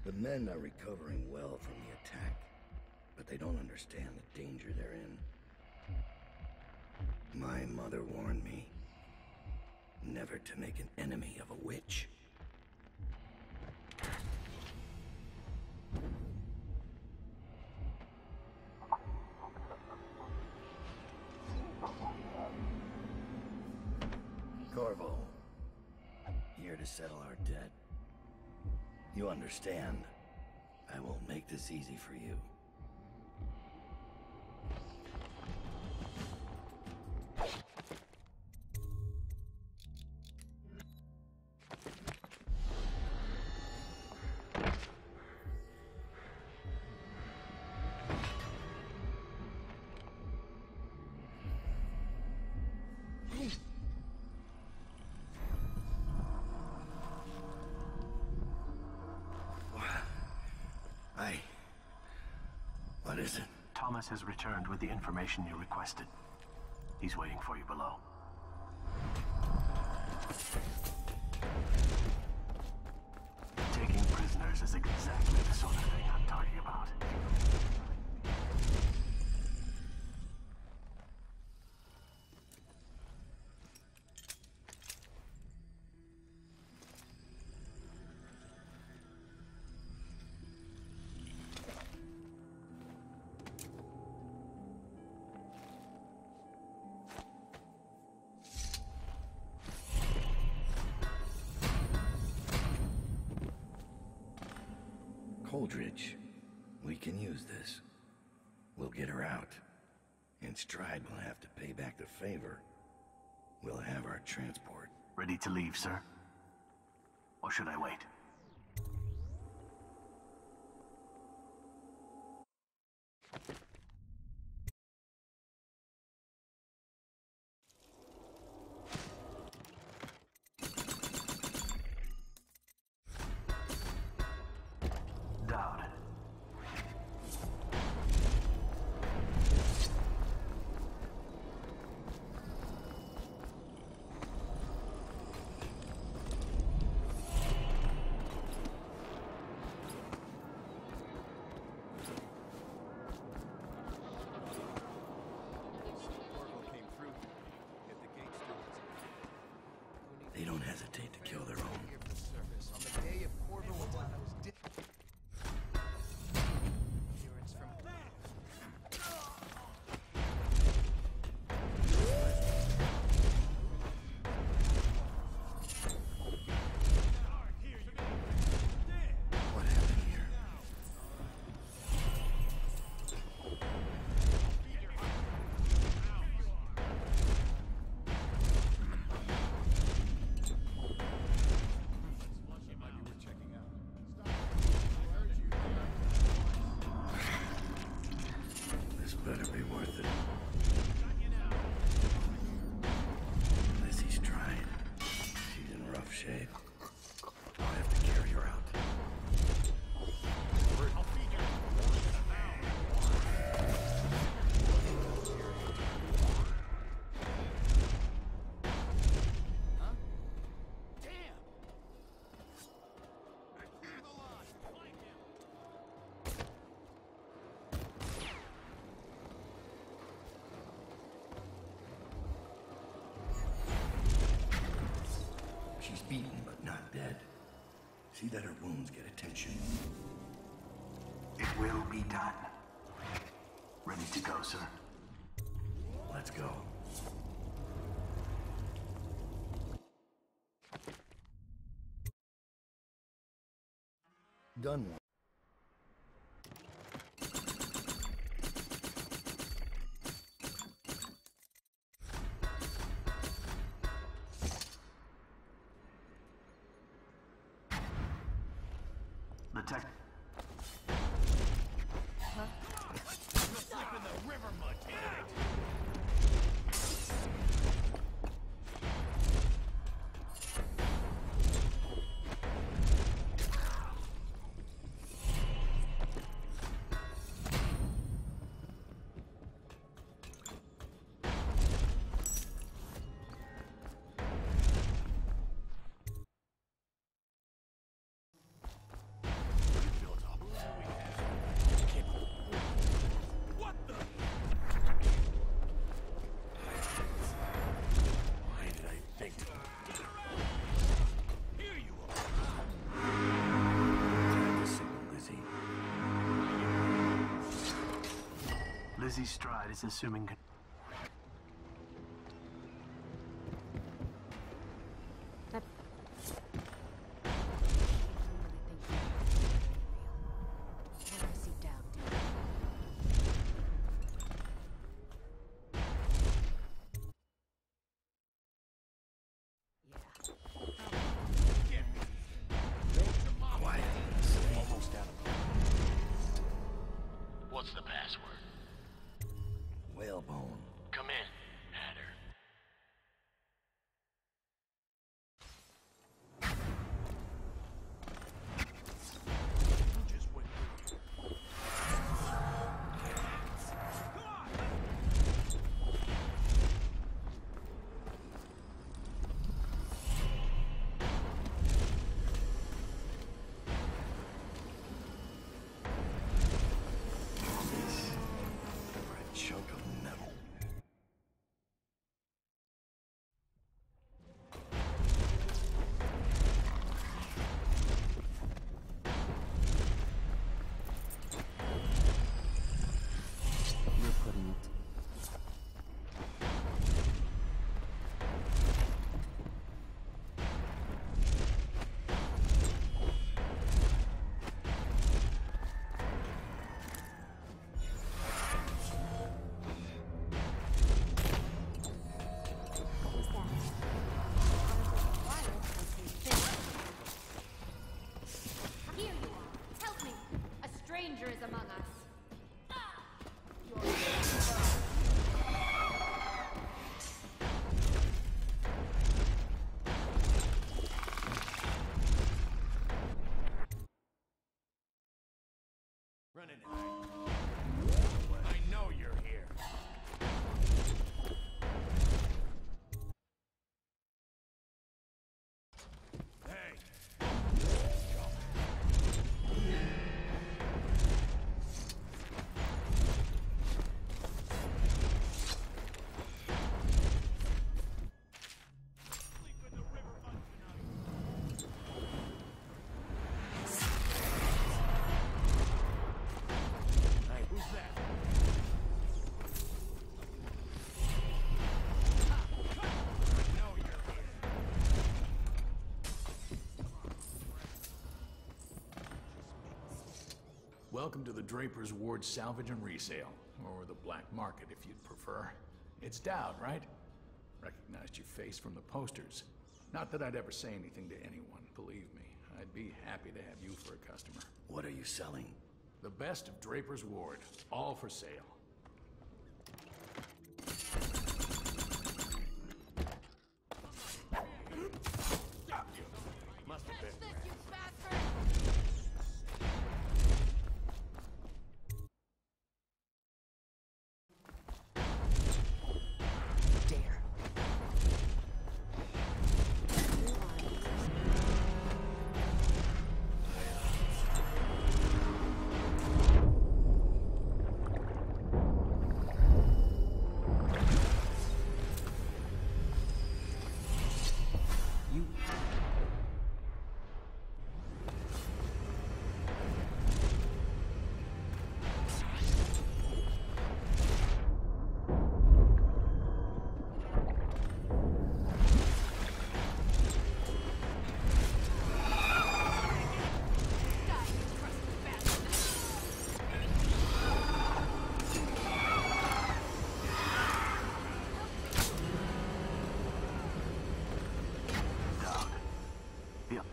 The men are recovering well from the attack, but they don't understand the danger they're in. My mother warned me never to make an enemy of a witch. Corvo, here to settle our debt. You understand, I won't make this easy for you. What is it? Thomas has returned with the information you requested. He's waiting for you below. Taking prisoners is exactly the sort of thing I'm talking about. Holdridge, we can use this. We'll get her out. And Stride will have to pay back the favor. We'll have our transport. Ready to leave, sir? Or should I wait? Down. They don't hesitate to kill their own. On the day of Corvo Milano's appearance from What happened here? This better be worth it. Lizzie's tried. She's in rough shape. I'll have to carry her out. She's beaten, but not dead. See that her wounds get attention. It will be done. Ready to go, sir? Let's go. Done one. The tech... slip in the river mud tonight. busy Stride is assuming... What's the password? Whalebone. Come in, Hatter. Who just went through here? For a chunk of metal. You're putting it. Who's that? Here you are. Help me. A stranger is among us. Running it. I know you're here. Hey. Sleep in the river mud tonight. Hey, who's that? I know you're here. Welcome to the Draper's Ward Salvage and Resale, or the Black Market if you'd prefer. It's Dowd, right? Recognized your face from the posters. Not that I'd ever say anything to anyone, believe me. I'd be happy to have you for a customer. What are you selling? The best of Draper's Ward, all for sale. Must have been. This, you bastard! Dare. You. Dowd. Yep.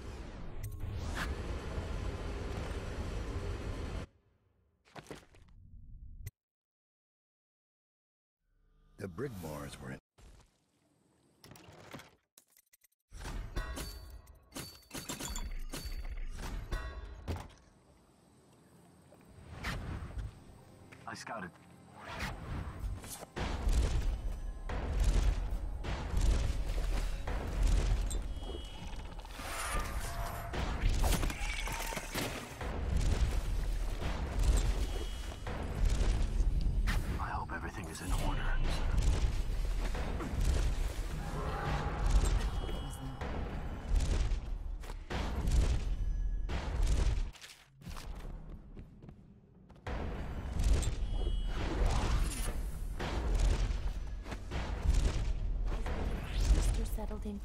The Brigmores were in. I scouted. I hope everything is in order. anything?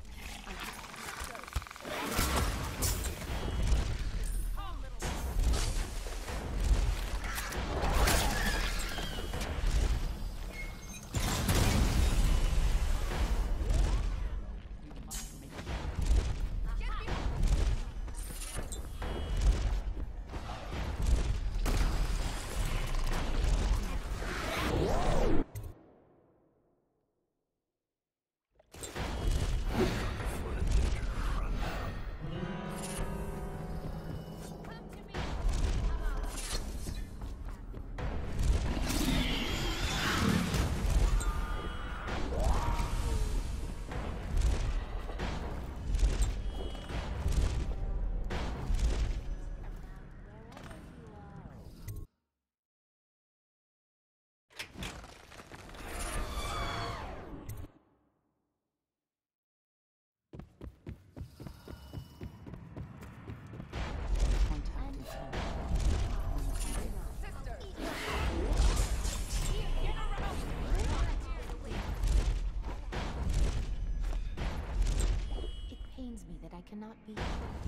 It pains me that I cannot be.